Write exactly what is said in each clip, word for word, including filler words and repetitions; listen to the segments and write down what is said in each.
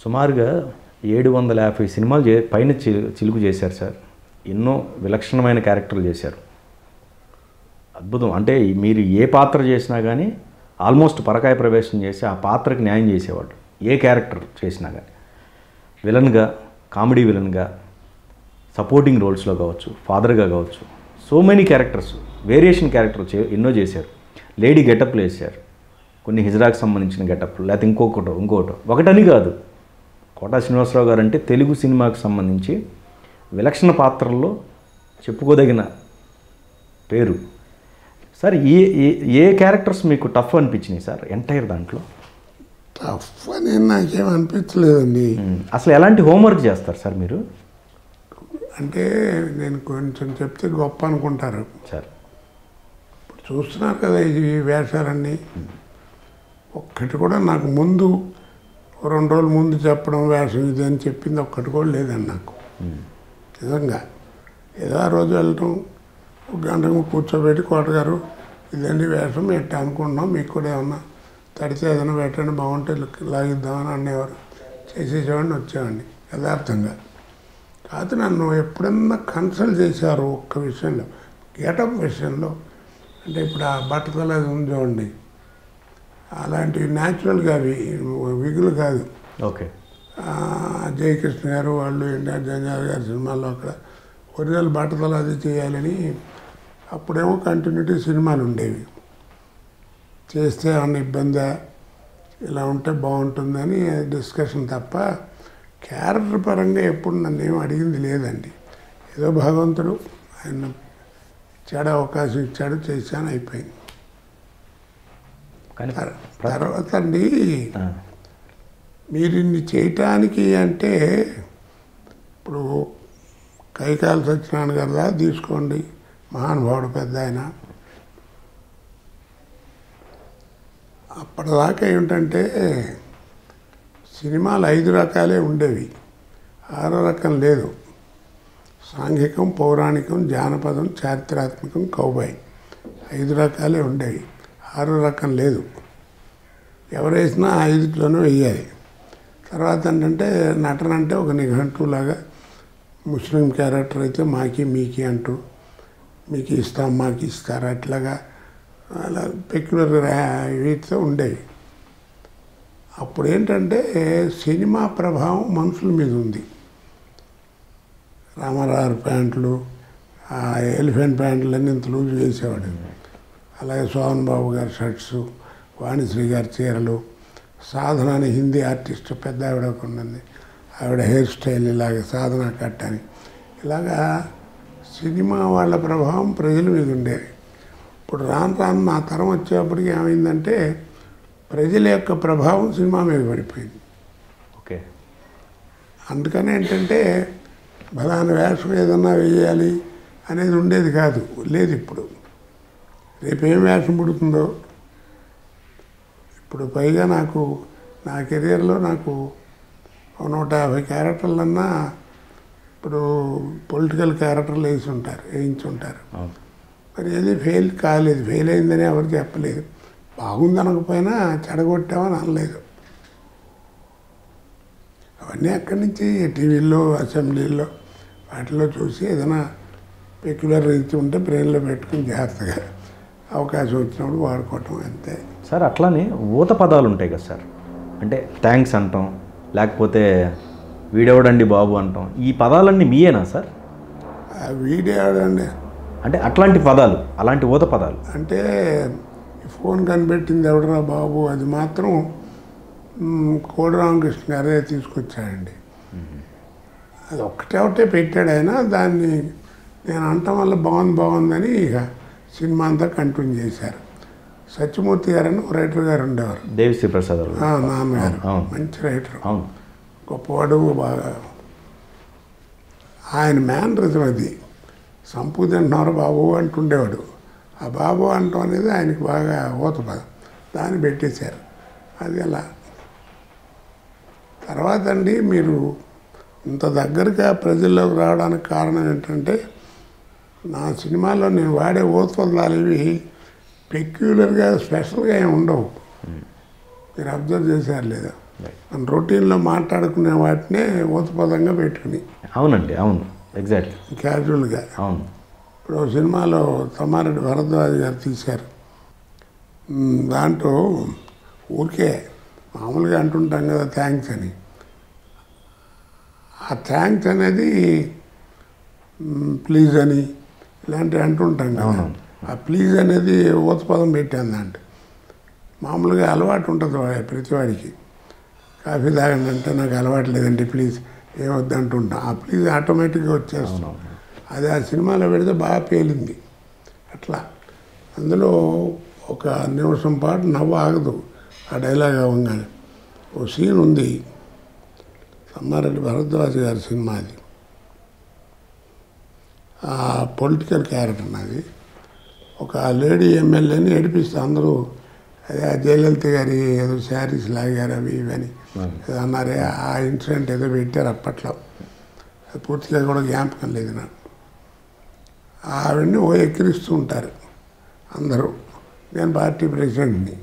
సుమారుగా ఏడు వందల యాభై సినిమాలు చే పైన చిలుకు చేశారు సార్. ఎన్నో విలక్షణమైన క్యారెక్టర్లు చేశారు. అద్భుతం. అంటే మీరు ఏ పాత్ర చేసినా కానీ ఆల్మోస్ట్ పరకాయ ప్రవేశం చేసి ఆ పాత్రకి న్యాయం చేసేవాడు. ఏ క్యారెక్టర్ చేసినా కానీ విలన్గా, కామెడీ విలన్గా, సపోర్టింగ్ రోల్స్లో కావచ్చు, ఫాదర్గా కావచ్చు, so many characters, variation character చే ఎన్నో చేశారు. లేడీ గెటప్లు వేశారు, కొన్ని హిజ్రాకి సంబంధించిన గెటప్లు, లేకపోతే ఇంకొకటో ఇంకొకటో ఒకటని కాదు. కోటా శ్రీనివాసరావు గారు అంటే తెలుగు సినిమాకు సంబంధించి విలక్షణ పాత్రల్లో చెప్పుకోదగిన పేరు సార్. ఏ ఏ క్యారెక్టర్స్ మీకు టఫ్ అనిపించినాయి సార్ ఎంటైర్ దాంట్లో? టఫ్ అని నాకేం అనిపించలేదండి. అసలు ఎలాంటి హోంవర్క్ చేస్తారు సార్ మీరు? అంటే నేను కొంచెం చెప్తే గొప్ప అనుకుంటారు సార్. ఇప్పుడు చూస్తున్నారు కదా ఈ వేషాలన్నీ, ఒక్కటి కూడా నాకు ముందు రెండు రోజుల ముందు చెప్పడం వేషం ఇది అని చెప్పింది ఒక్కటి కూడా లేదండి నాకు. నిజంగా ఏదో ఆ రోజు వెళ్ళటం, ఒక గంటకు కూర్చోబెట్టి కోటగారు ఇదండి వేషం ఎట్లా అనుకుంటున్నాం, మీకు కూడా ఏమన్నా తడితే ఏదైనా పెట్టండి బాగుంటే లాగిద్దామని అనేవారు. చేసేసేవాడిని, వచ్చేవాడిని యథార్థంగా. కాదు నన్ను ఎప్పుడన్నా కన్సల్ట్ చేశారు ఒక్క విషయంలో, గెటప్ విషయంలో. అంటే ఇప్పుడు ఆ బట్టతల అది ఉంది చూడండి, అలాంటివి న్యాచురల్గా అవి విగులు కాదు. ఓకే. జయకృష్ణ గారు వాళ్ళు ఎన్టీఆర్ జంజాల్ గారి సినిమాల్లో అక్కడ ఒరిజినల్ బట్టతల అది చేయాలని, అప్పుడేమో కంటిన్యూటీ సినిమాలు ఉండేవి. చేస్తే ఏమన్నా ఇబ్బందా, ఇలా ఉంటే బాగుంటుందని డిస్కషన్ తప్ప క్యారెక్టర్ పరంగా ఎప్పుడు నన్ను ఏం అడిగింది లేదండి. ఏదో భగవంతుడు ఆయన ఇచ్చాడు, అవకాశం ఇచ్చాడు, చేశాను, అయిపోయింది. తర్వాత అండి మీరు ఇన్ని చేయటానికి అంటే ఇప్పుడు కైకాల సత్యనారాయణ గారిలా తీసుకోండి, మహానుభావుడు పెద్ద ఆయన. అప్పటిదాకా ఏమిటంటే సినిమాలు ఐదు రకాలే ఉండేవి, ఆరో రకం లేదు. సాంఘికం, పౌరాణికం, జానపదం, చారిత్రాత్మకం, కౌబాయ్, ఐదు రకాలే ఉండేవి. ఆరో రకం లేదు. ఎవరేసినా ఐదులోనూ వెయ్యాలి. తర్వాత ఏంటంటే నటన అంటే ఒక నిఘంటులాగా, ముస్లిం క్యారెక్టర్ అయితే మాకి మీకి అంటూ, మీకు ఇస్తాం మాకు ఇస్తారు అట్లాగా, అలా పెక్యులర్ వీటితో ఉండేవి. అప్పుడు ఏంటంటే సినిమా ప్రభావం మనుషుల మీద ఉంది. రామారావు ప్యాంట్లు, ఎలిఫెంట్ ప్యాంట్లు అన్నీ ఇంత లూజు వేసేవాడు. అలాగే సోహన్ బాబు గారి షర్ట్స్, వాణిశ్రీ గారి చీరలు, సాధన అని హిందీ ఆర్టిస్ట్ పెద్ద ఆవిడ ఒక ఉన్నది, ఆవిడ హెయిర్ స్టైల్ ఇలాగ సాధన కట్టని, ఇలాగా సినిమా వాళ్ళ ప్రభావం ప్రజల మీద ఉండేది. ఇప్పుడు రాను రాను నా తరం వచ్చేప్పటికి ఏమైందంటే ప్రజల యొక్క ప్రభావం సినిమా మీద పడిపోయింది. ఓకే. అందుకని ఏంటంటే బలానా వేషం ఏదన్నా వేయాలి అనేది ఉండేది కాదు, లేదు. ఇప్పుడు రేపేం వేషం పుడుతుందో. ఇప్పుడు పైగా నాకు నా కెరీర్లో నాకు నూట యాభై క్యారెక్టర్లన్నా ఇప్పుడు పొలిటికల్ క్యారెక్టర్లు వేసి ఉంటారు, వేయించి ఉంటారు. మరి ఏది ఫెయిల్ కాలేదు, ఫెయిల్ అయిందని ఎవరు చెప్పలేదు. బాగుంది అనకపోయినా చెడగొట్టామని అనలేదు. అవన్నీ అక్కడి నుంచి టీవీల్లో, అసెంబ్లీల్లో వాటిలో చూసి ఏదైనా పెక్యులర్ రీతి ఉంటే బ్రెయిన్లో పెట్టుకుని జాగ్రత్తగా అవకాశం వచ్చినప్పుడు వాడుకోవటం అంతే సార్. అట్లానే ఊత పదాలు ఉంటాయి కదా సార్, అంటే థ్యాంక్స్ అంటాం, లేకపోతే వీడెవడండి బాబు అంటాం, ఈ పదాలన్నీ మీయేనా సార్? వీడేవాడండి అంటే అట్లాంటి పదాలు, అలాంటి ఊత పదాలు అంటే ఫోన్ కనిపెట్టింది ఎవడరా బాబు, అది మాత్రం కోడి రామకృష్ణ గారే తీసుకొచ్చాడండి. అది ఒక్కటే ఒకటే పెట్టాడు ఆయన. దాన్ని నేను అనటం వల్ల బాగుంది బాగుందని ఇక సినిమా అంతా కంటిన్యూ చేశారు. సత్యమూర్తి గారని ఒక రైటర్ గారు ఉండేవారు, దేవిశ్రీ ప్రసాద్ నాన్నగారు, మంచి రైటర్, గొప్పవాడు బాగా. ఆయన మేనరిజం అది, సంపు తింటున్నారు బాబు అంటుండేవాడు. ఆ బాబు అంటాం అనేది ఆయనకి బాగా ఊత పదం, దాన్ని పెట్టేశారు. అది అలా. తర్వాత అండి మీరు ఇంత దగ్గరగా ప్రజల్లోకి రావడానికి కారణం ఏంటంటే నా సినిమాలో నేను వాడే ఊతపదాలు ఇవి పెక్యులర్గా స్పెషల్గా ఏమి ఉండవు. మీరు అబ్జర్వ్ చేశారు లేదా? మన రొటీన్లో మాట్లాడుకునే వాటినే ఊతపదంగా పెట్టుకుని. అవునండి, అవును, ఎగ్జాక్ట్లీ, క్యాజువల్గా. అవును. ఇప్పుడు సినిమాలో తమ్మారెడ్డి భరద్వాజ్ గారు తీశారు. దాంట్లో ఊరికే మామూలుగా అంటుంటాం కదా థ్యాంక్స్ అని. ఆ థ్యాంక్స్ అనేది ప్లీజ్ అని ఇలాంటివి అంటుంటాం కదా. ఆ ప్లీజ్ అనేది ఊతపదం పెట్టాను దాంట్లో. మామూలుగా అలవాటు ఉంటుంది ప్రతివాడికి. కాఫీ తాగండి అంటే నాకు అలవాటు లేదండి ప్లీజ్ ఏమొద్దు అంటుంటాం. ఆ ప్లీజ్ ఆటోమేటిక్గా వచ్చేస్తాం. అది ఆ సినిమాలో పెడితే బాగా పేలింది. అట్లా అందులో ఒక నిమిషం పాటు నవ్వు ఆగదు ఆ డైలాగ్ అవ్వగానే. ఓ సీన్ ఉంది, తమ్మారెడ్డి భరద్వాజ్ గారి సినిమా అది. ఆ పొలిటికల్ క్యారెక్టర్ నాది. ఒక లేడీ ఎమ్మెల్యేని ఏడిపిస్తే అందరూ అదే జయలలిత గారి ఏదో శారీస్ లాగారు అవి ఇవని ఏదో అన్నారే. ఆ ఇన్సిడెంట్ ఏదో పెట్టారు అప్పట్లో. అది పూర్తిగా కూడా జ్ఞాపకం లేదు నాకు. ఆవిడ్ని ఓ ఎక్కిరిస్తూ ఉంటారు అందరూ. నేను పార్టీ ప్రెసిడెంట్ని.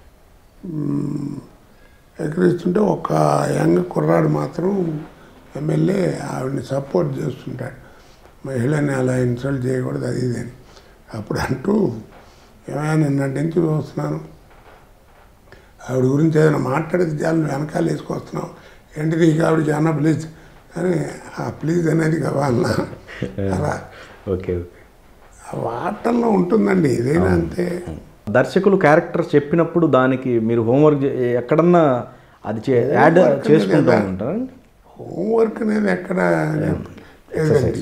ఎక్కిరిస్తుంటే ఒక యంగ్ కుర్రాడు మాత్రం ఎమ్మెల్యే ఆవిడని సపోర్ట్ చేస్తుంటాడు. మహిళని అలా ఇన్సల్ట్ చేయకూడదు అది ఇది అని. అప్పుడు అంటూ ఏమైనా నిన్నటి నుంచి చూస్తున్నాను, ఆవిడ గురించి ఏదైనా మాట్లాడితే చాలు వెనకాల వేసుకొస్తున్నావు ఏంటి నీకు ఆవిడకి అన్న ప్లీజ్ అని. ఆ ప్లీజ్ అనేది కావాలన్నా అలా ఓకే, ఆ వాటల్లో ఉంటుందండి ఏదైనా అంతే. దర్శకులు క్యారెక్టర్స్ చెప్పినప్పుడు దానికి మీరు హోంవర్క్ ఎక్కడన్నా అది యాడ్ చేసుకుంటూ ఉంటారు. హోంవర్క్ అనేది ఎక్కడ లేదండి.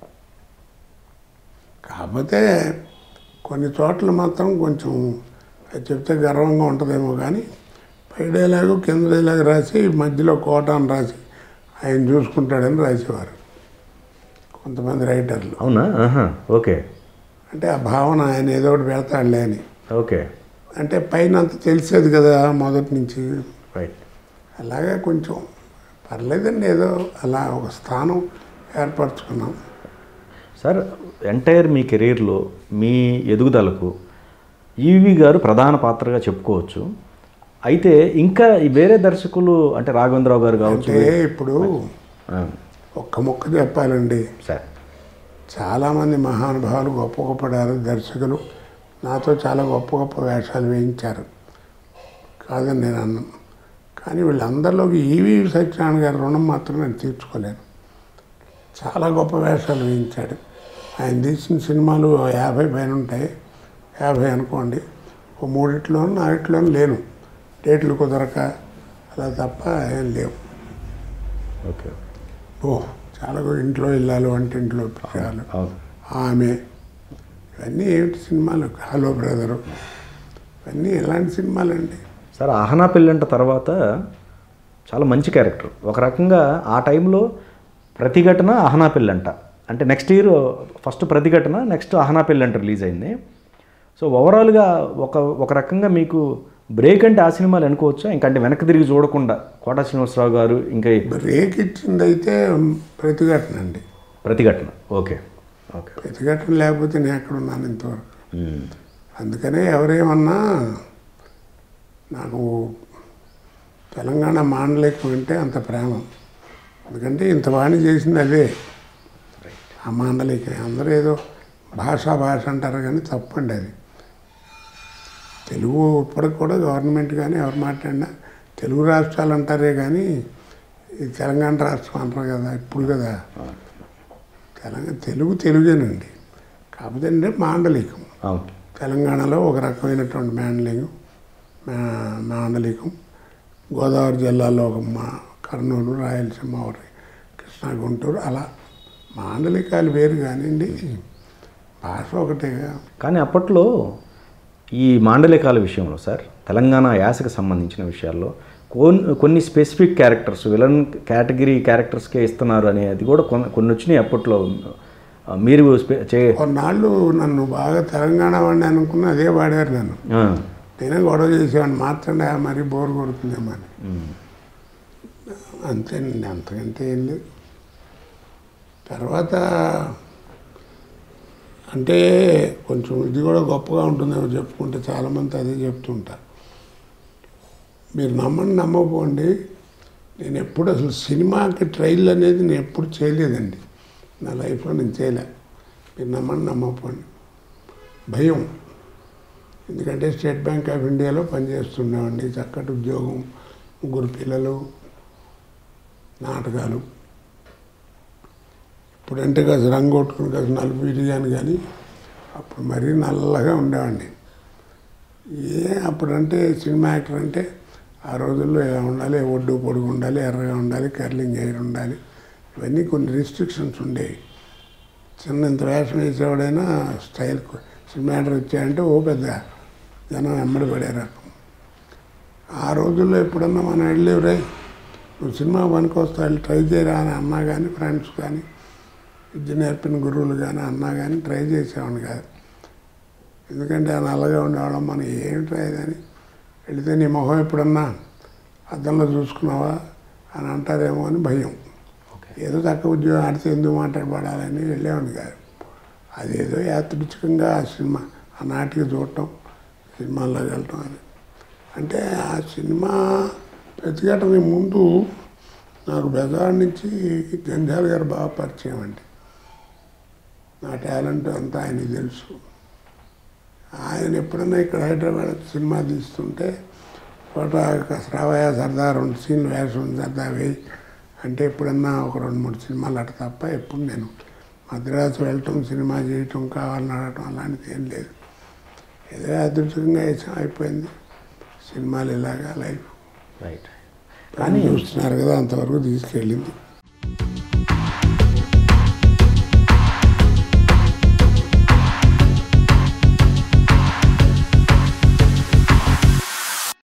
కాకపోతే కొన్ని చోట్ల మాత్రం కొంచెం చెప్తే గర్వంగా ఉంటుందేమో కానీ పై డైలాగు కింద డైలాగ్ రాసి మధ్యలో కోట అని రాసి ఆయన చూసుకుంటాడని రాసేవారు కొంతమంది రైటర్లు. అవునా? ఓకే. అంటే ఆ భావన ఆయన ఏదో ఒకటి పెడతాడులే అని. ఓకే. అంటే పైన అంత తెలిసేది కదా మొదటి నుంచి. రైట్. అలాగే కొంచెం పర్లేదండి, ఏదో అలా ఒక స్థానం ఏర్పరచుకున్నాం. సార్, ఎంటైర్ మీ కెరీర్లో మీ ఎదుగుదలకు ఈవి గారు ప్రధాన పాత్రగా చెప్పుకోవచ్చు. అయితే ఇంకా వేరే దర్శకులు అంటే రాఘవేంద్రరావు గారు కావచ్చు. అంటే ఇప్పుడు ఒక్క మొక్క చెప్పాలండి, సార్ చాలామంది మహానుభావులు గొప్ప గొప్ప దర్శకులు నాతో చాలా గొప్ప గొప్ప వేషాలు వేయించారు కాదని నేను అన్నాను. కానీ వీళ్ళందరిలోకి ఈవి సత్యనారాయణ గారి రుణం మాత్రం నేను తీర్చుకోలేను. చాలా గొప్ప వేషాలు వేయించాడు. ఆయన తీసిన సినిమాలు యాభై పైన ఉంటాయి, యాభై అనుకోండి. ఓ మూడిట్లోనూ నాలుగిట్లోనూ లేను, డేట్లు కుదరక అలా తప్ప ఏం లేవు. ఓకే. ఓ చాలా ఇంట్లో ఇల్లాలు, వంటింట్లో పిచ్చాలు, ఆమె, ఇవన్నీ ఏమిటి సినిమాలు, హలో బ్రదరు, ఇవన్నీ ఎలాంటి సినిమాలండి. సార్, ఆహనా పెళ్ళంట తర్వాత చాలా మంచి క్యారెక్టర్. ఒక రకంగా ఆ టైంలో ప్రతిఘటన, ఆహనా పెళ్ళంట అంటే next year first Pratighatana, next Aha Naa Pellanta release అయింది. సో ఓవరాల్గా ఒక ఒక రకంగా మీకు బ్రేక్ అంటే ఆ సినిమాలు అనుకోవచ్చా? ఇంకంటే వెనక్కి తిరిగి చూడకుండా కోటా శ్రీనివాసరావు గారు ఇంకా బ్రేక్ ఇచ్చిందైతే ప్రతిఘటన అండి. ప్రతిఘటన. ఓకే. ఓకే. ప్రతిఘటన లేకపోతే నేను ఎక్కడ ఉన్నాను ఇంతవరకు. అందుకనే ఎవరేమన్నా నాకు తెలంగాణ మాండలికం అంటే అంత ప్రేమ. ఎందుకంటే ఇంత వాణి చేసింది అదే, ఆ మాండలికం. అందరూ ఏదో భాషా భాష అంటారు కానీ తప్పండి అది. తెలుగు ఇప్పటికి కూడా గవర్నమెంట్ కానీ ఎవరు మాట్లాడినా తెలుగు రాష్ట్రాలు అంటారే కానీ ఇది తెలంగాణ రాష్ట్రం అంటారు కదా ఇప్పుడు కదా. తెలంగాణ తెలుగు తెలుగేనండి, కాకపోతే అంటే మాండలికం. తెలంగాణలో ఒక రకమైనటువంటి మాండలికం మాండలికం గోదావరి జిల్లాలో ఒక మా కర్నూలు, రాయలసీమ, కృష్ణా, గుంటూరు, అలా మాండలికాలు వేరు కానివ్వండి, భాష ఒకటేగా. కానీ అప్పట్లో ఈ మాండలికాల విషయంలో సార్, తెలంగాణ యాసకు సంబంధించిన విషయాల్లో కొన్ని కొన్ని స్పెసిఫిక్ క్యారెక్టర్స్, విలన్ కేటగిరీ క్యారెక్టర్స్కే ఇస్తున్నారు అనే అది కూడా కొన్ని కొన్ని వచ్చినాయి అప్పట్లో. మీరు కొన్నాళ్ళు నన్ను బాగా తెలంగాణ వాడిని అనుకున్న అదే వాడారు నన్ను. నేనే గొడవ చేసేవాడిని, మాత్రండి మరీ బోర్ కొడుతుందేమో అని. అంతేనండి, అంతకంటే ఏం లేదు. తర్వాత అంటే కొంచెం ఇది కూడా గొప్పగా ఉంటుందేమో చెప్పుకుంటే చాలామంది అదే చెప్తుంటారు. మీరు నమ్మండి నమ్మకపోండి, నేను ఎప్పుడు అసలు సినిమాకి ట్రైల్ అనేది నేను ఎప్పుడు చేయలేదండి నా లైఫ్లో. నేను చేయలే. మీరు నమ్మండి నమ్మకపోండి, భయం. ఎందుకంటే స్టేట్ బ్యాంక్ ఆఫ్ ఇండియాలో పనిచేస్తున్నామండి, చక్కటి ఉద్యోగం, ముగ్గురు పిల్లలు, నాటకాలు. ఇప్పుడంటే కాస్త రంగు కొట్టుకుని కాస్త నలుపు విరిగాను, కానీ అప్పుడు మరీ నల్లగా ఉండేవాడిని. ఏ అప్పుడంటే సినిమా యాక్టర్ అంటే ఆ రోజుల్లో ఎలా ఉండాలి, ఒడ్డు పొడుగు ఉండాలి, ఎర్రగా ఉండాలి, కర్లింగ్ హెయిర్ ఉండాలి, ఇవన్నీ కొన్ని రిస్ట్రిక్షన్స్ ఉండేవి. చిన్న ఇంత వేషం వేసేవాడైనా స్టైల్ సినిమా యాక్టర్ వచ్చాయంటే ఓ పెద్ద జనం వెంబడి పడే రకం. ఆ రోజుల్లో ఎప్పుడన్నా మనం వెళ్ళేవరై నువ్వు సినిమా పనికి వస్తా వెళ్ళి ట్రై చేయరా అని అన్నా కానీ, ఫ్రెండ్స్ కానీ, విద్య నేర్పిన గురువులు కానీ అన్నా కానీ ట్రై చేసేవాడిని కాదు. ఎందుకంటే ఆ నల్లగా ఉండేవాళ్ళం, మనం ఏం ట్రై అని వెళితే నీ మొహం ఎప్పుడన్నా అద్దంలో చూసుకున్నావా అని అంటారేమో అని భయం. ఏదో తక్కువ ఉద్యోగం ఆడితే ఎందుకు మాట్లాడబడాలని వెళ్ళేవాడిని కాదు. అదేదో యాదృచ్ఛికంగా ఆ సినిమా ఆ నాటిక చూడటం, సినిమాల్లోకి వెళ్ళటం అది. అంటే ఆ సినిమా ప్రతిఘటన ముందు నాకు బెజవాడ నుంచి జంధ్యాల గారు బాగా పరిచయం అండి. నా టాలెంట్ అంతా ఆయనకి తెలుసు. ఆయన ఎప్పుడన్నా ఇక్కడ హైదరాబాద్ సినిమా తీస్తుంటే ఫోటో రావయ్య సరదా రెండు సీన్లు వేసం సరదా వేయి అంటే ఎప్పుడన్నా ఒక రెండు మూడు సినిమాలు అట్ట తప్ప ఎప్పుడు నేను మద్రాసు వెళ్ళటం, సినిమా చేయటం, కావాలని అడగటం అలాంటిది ఏం లేదు. ఏదో అదృష్టంగా వేసాం, అయిపోయింది. సినిమాలు ఇలాగా లైఫ్. రైట్. కానీ చూస్తున్నారు కదా, అంతవరకు తీసుకెళ్ళింది.